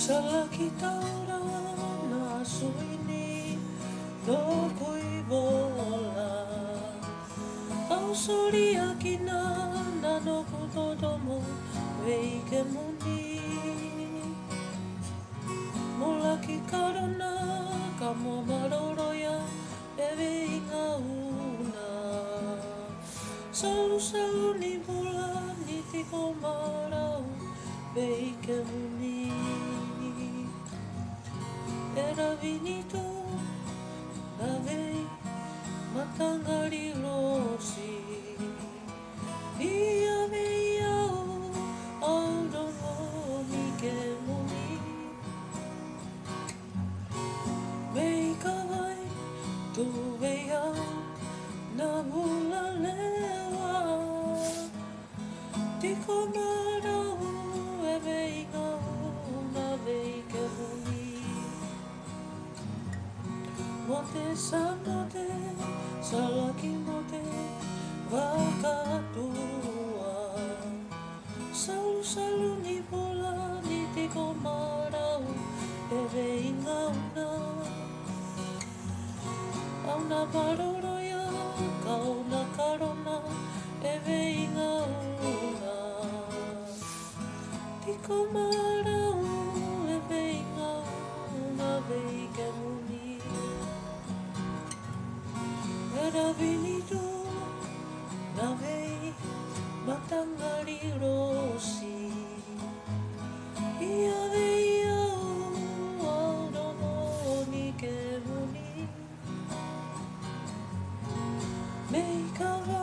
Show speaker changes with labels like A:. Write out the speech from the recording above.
A: Salaki taura na suini no kui vola au sori akina na no kutotomo veike muni molaki karona ka mo maroroya e veinga una salu salu ni bula ni tiko marau veike muni era vinito na vei matangari rosi ia vei au dono ni ke muni vei kawai tu vei au na bula lewa tiko marau e vei ngau na vei ke muni mote sa mote salaki mote wakatua salu salu ni pula ni tiko marau e veinga una maroroya kauna karona e veinga una tiko marau e veinga una veike muni era vinito na vei matangari rosi ia vei au dono ni ke muni mei ka